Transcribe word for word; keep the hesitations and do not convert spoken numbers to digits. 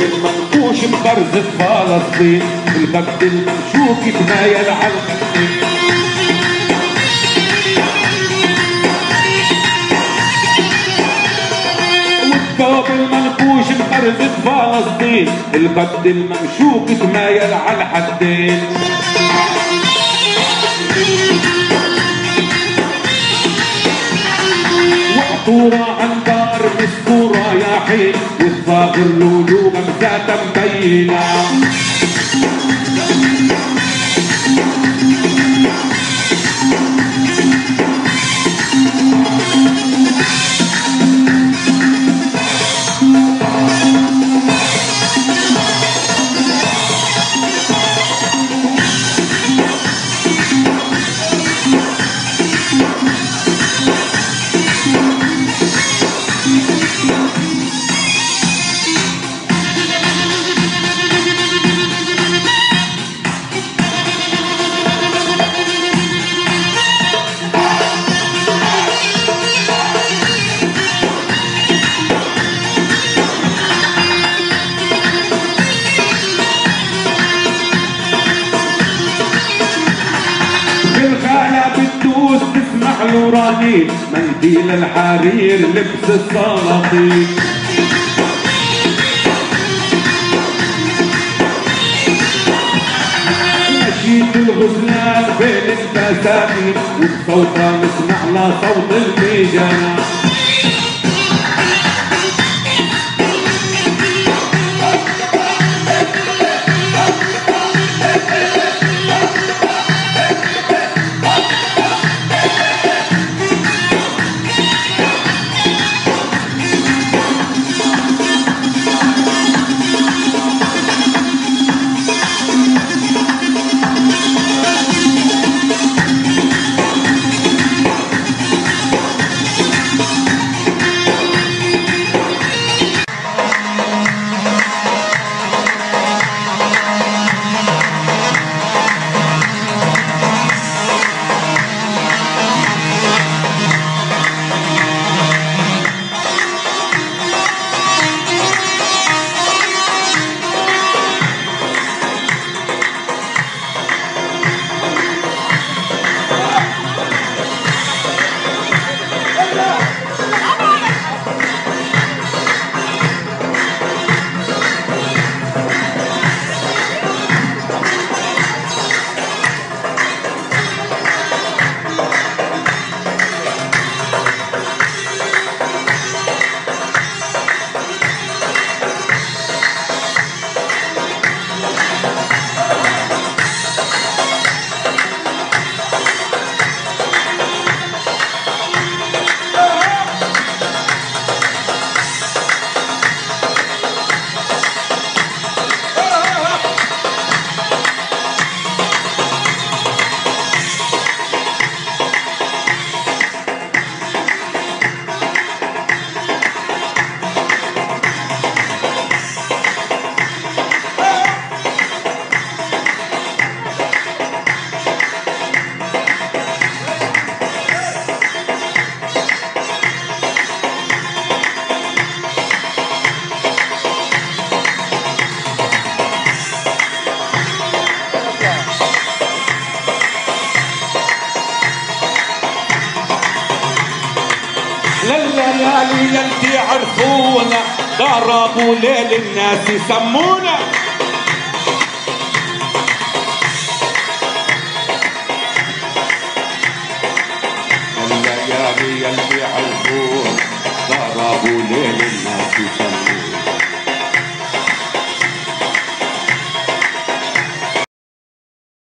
المنقوش ببرزة فلسطين، البرد الممشوك يتمايل على الخدين. والثوب المنقوش ببرزة فلسطين، البرد الممشوك يتمايل على الحدين. وعطورة عن دار مسكورة يا حين، والصاغر لولو غمزاتها مبينة. بتدوس تسمع له رنين، منديل الحرير لبس السلاطين. مشيت الغزلان بين البساتين، وبصوتها نسمع لها صوت الميجان. لليالي يلي عرفونا، ضربوا ليل الناس يسمونا. الليالي يلي عرفونا، ضربوا ليل الناس يسمونا.